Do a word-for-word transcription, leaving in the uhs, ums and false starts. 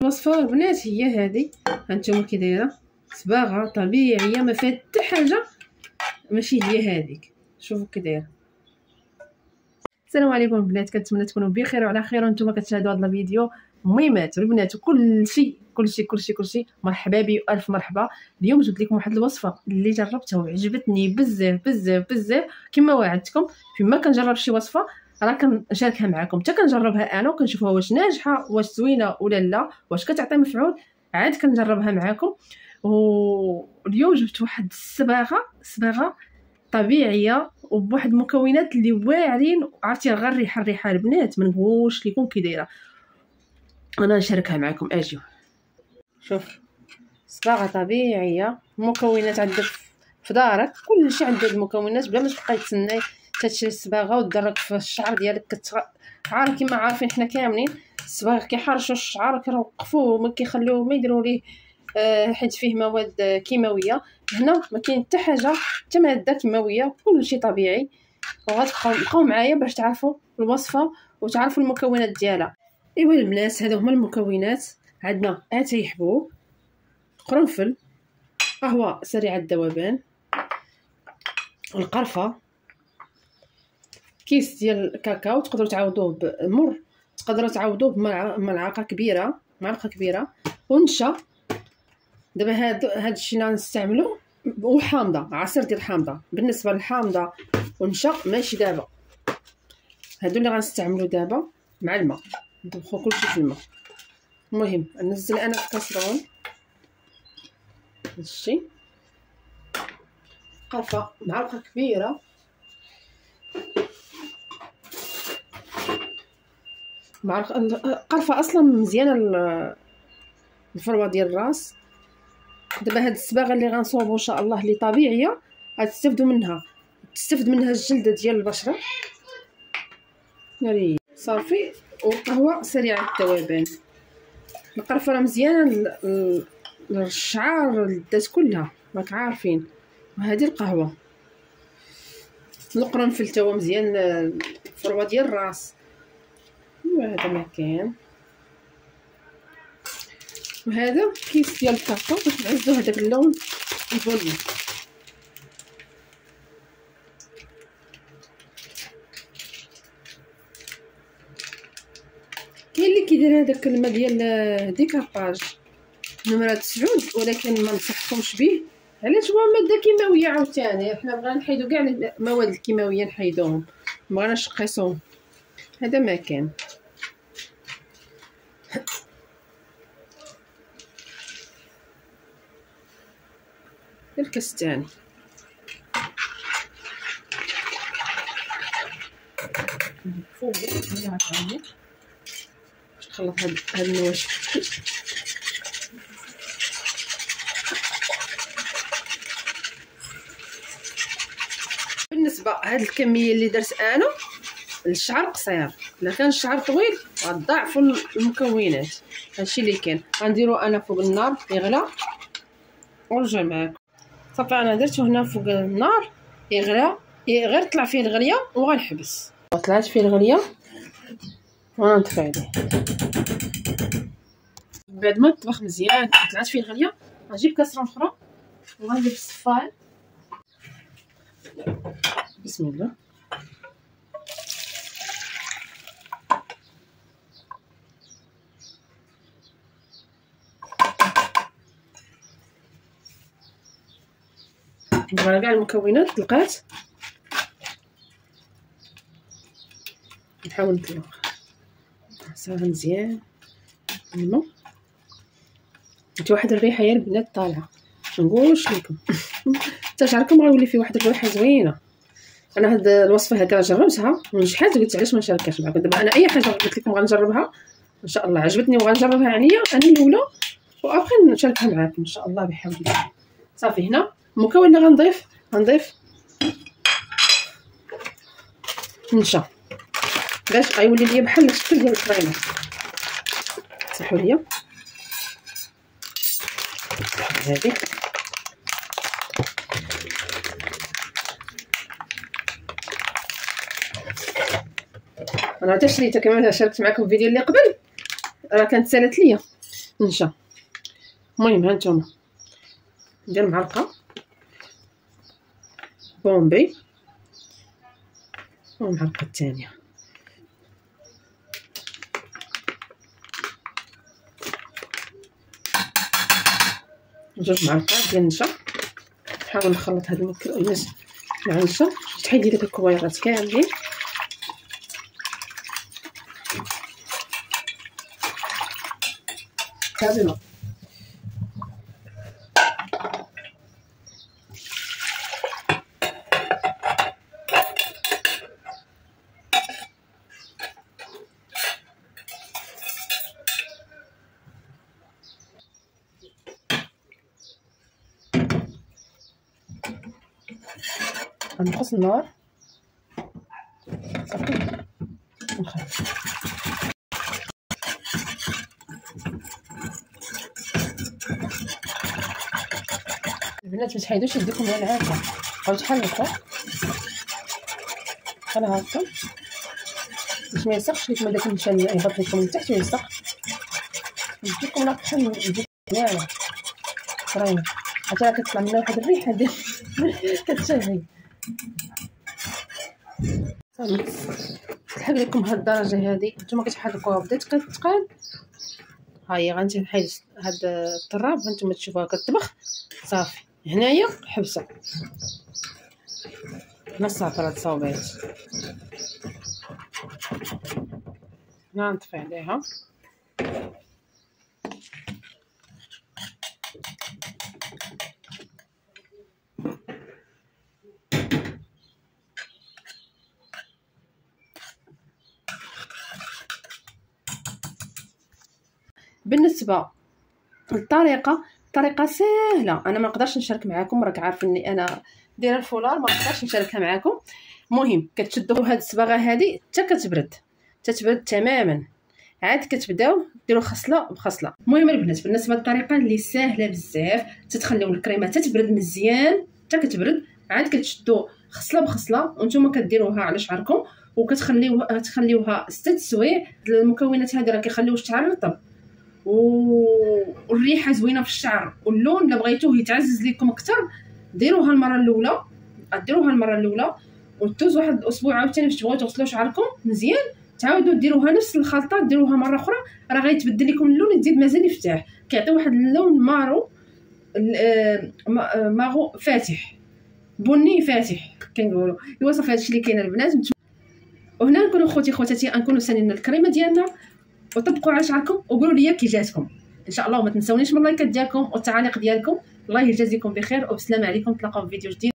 الوصفه البنات هي هذه، هانتوما كي دايره صباغه طبيعيه ما فيها حتى حاجه ماشي هي هذيك. شوفوا كي دايره. السلام عليكم البنات، كنتمنى تكونوا بخير وعلى خير وانتم كتشاهدوا هذا الفيديو. المهمات البنات وكلشي كلشي كلشي كلشي مرحبا بي والف مرحبا. اليوم جبت لكم واحد الوصفه اللي جربتها وعجبتني بزاف بزاف بزاف كما وعدتكم. فيما كنجرب شي وصفه راه كنشاركها معكم، حتى كنجربها انا وكنشوفها واش ناجحه واش زوينه ولا لا، واش كتعطي مفعول، عاد كنجربها معكم. واليوم جبت واحد الصباغه صباغه طبيعيه وبواحد المكونات اللي واعرين، عرفتي غير الريحه الريحه البنات ما نقولش لكم كي دايره. انا نشاركها معكم. اجيو شوف صباغه طبيعيه، المكونات عندك في دارك، كلشي عندك المكونات بلا ما تبقاي تسناي تشري الصباغه ودرك في الشعر ديالك. كتغ... عارف كما عارفين حنا كاملين الصباغ كيحرشوا الشعر كيوقفوه ما كيخليوه ما يديروا ليه آه حيت فيه مواد كيماويه. هنا ما كاين حتى حاجه حتى ماده كيماويه، كلشي طبيعي. وغتبقاو بقاو معايا باش تعرفوا الوصفه وتعرفوا المكونات ديالها. ايوا البنات هادو هما المكونات. عندنا اتاي حبوب، قرنفل، قهوه سريعه الذوبان، القرفه، كيس ديال الكاكاو تقدروا تعوضوه بمر، تقدروا تعوضوه بملعقه كبيره معلقه كبيره، ونشا. دابا هاد هاد الشيء اللي غنستعملو وحامضه، عصير ديال الحامضه. بالنسبه للحامضه ونشا ماشي دابا، هادو اللي غنستعملو دابا مع الماء. نطبخو كلشي في الماء. المهم ننزل انا في كاسرون هادشي. قرفه معلقه كبيره، معلقه قرفه اصلا مزيانه الفروه ديال الراس. دابا هاد الصباغه اللي غنصوبو ان شاء الله اللي طبيعيه غتستافدوا منها، تستافد منها الجلده ديال البشره ناري صافي. وقهوه سريعه الذوبان. القرفه راه مزيانه للشعر الدات كلها راك عارفين. وهذه القهوه، القرنفل تا هو مزيان الفروه ديال الراس. وهذا ما كاين. وهذا كيس ديال الكاكاو باش نعزو هذاك اللون البني. كاين اللي كيدير هذاك الماء ديال ديكاباج نمره تسعود، ولكن ما نصحكمش به. علاش؟ هو ماده كيماويه عاوتاني، حنا بغينا نحيدو كاع المواد الكيماويه نحيدوهم، ما بغيناش نقيسوهم. هذا ما كان. الكاس الثاني فوق هنا عطاني باش نخلط هاد هاد النواشف. بالنسبه هاد الكميه اللي درت انا للشعر قصير، الا كان الشعر طويل غتضاعفوا المكونات. هادشي اللي كاين. غنديرو انا فوق النار يغلى ونرجع معاكم. صافي انا درته هنا فوق النار يغلى، غير طلع فيه الغليه وغنحبس. طلعت فيه الغليه ونطفي عليه. بعد ما طبخ مزيان طلعت فيه الغليه غنجيب كاسرون اخرى وغندير الصفار. بسم الله. نبغى كاع المكونات لقات، نحاول نطلق صافي مزيان الماء. انت واحد الريحه يا البنات طالعه ما نقولش لكم حتى شعركم غيولي فيه واحد الريحه زوينه. انا هاد الوصفه هكا جربتها ونجحت، قلت علاش ما نشاركهاش معكم. دابا انا اي حاجه قلت لكم غنجربها ان شاء الله عجبتني وغنجربها عليا انا الاولى وابخي نشاركها معكم ان شاء الله بحول الله. صافي هنا المكون اللي غنضيف غنضيف نشا باش غيولي ليا بحال الشكل ديال الكريمه. صحوا ليا هذه. انا حتى شريتها كما شاركت معكم في الفيديو اللي قبل، راه كانت سالت ليا نشا. المهم هانتوما ندير معلقه بومبي والمعلقه الثانيه جوج معلقات ديال النشا. نحاول نخلط هاد المكونات مع النشا. تحيدي داك الكويرات كاملين. كاملين غنقص النار صافي نخلط. البنات ما تحيدوش يديكم على العافيه، بقاو تحركوا بحال هكا باش ما يلصقش لكم داك النشا، يهبط لكم من تحت ويلصق. نديكم لا بحال ندير مزيانه فريمه حتى راه كتطلع منها واحد الريحه ديال كتشهي صافي. تحك لكم هاد الدرجه هادي نتوما كتحركوها بدات كتقال. ها هي غنمشي نحيد هاد الطراب هانتوما تشوفوها كتطبخ صافي. هنايا حبسه هنا الساطره تصاوبات. هنا نطفي عليها. بالنسبه للطريقه الطريقه سهله، انا ما نقدرش نشارك معكم، راك عارفيني انا دايره الفولار ما نقدرش نشاركها معكم. المهم كتشدوا هاد الصباغه هادي حتى كتبرد تتبرد تماما، عاد كتبداو ديروا خصله بخصله. المهم البنات بالنسبه للطريقه اللي ساهله بزاف، تتخليو الكريمه تتبرد مزيان حتى كتبرد، عاد كتشدوا خصله بخصله وانتم كديروها على شعركم وكتخليوها تخليوها ستة سوايع. المكونات هذه راه كيخليو الشعر رطب والريحه زوينه في الشعر، واللون الا بغيتوه يتعزز لكم اكثر ديروها المره الاولى، ديروها المره الاولى وتدوز واحد الاسبوع عاوتاني باش تبغيو تغسلوا شعركم مزيان تعاودوا ديروها نفس الخلطه ديروها مره اخرى، راه غيتبدل لكم اللون يزيد مازال يفتح، كيعطي واحد اللون مارو مارو فاتح بني فاتح كنقولوا. ايوا صافي هادشي اللي كاين البنات. وهنا نكونوا خوتي خواتاتي نكونوا سالينا الكريمه ديالنا وطبقوا على شعركم وقولوا لي كي جاتكم ان شاء الله. وما تنسونيش من اللايكات ديالكم والتعاليق ديالكم. الله يجازيكم بخير وبسلامه عليكم. نتلاقاو في فيديو جديد.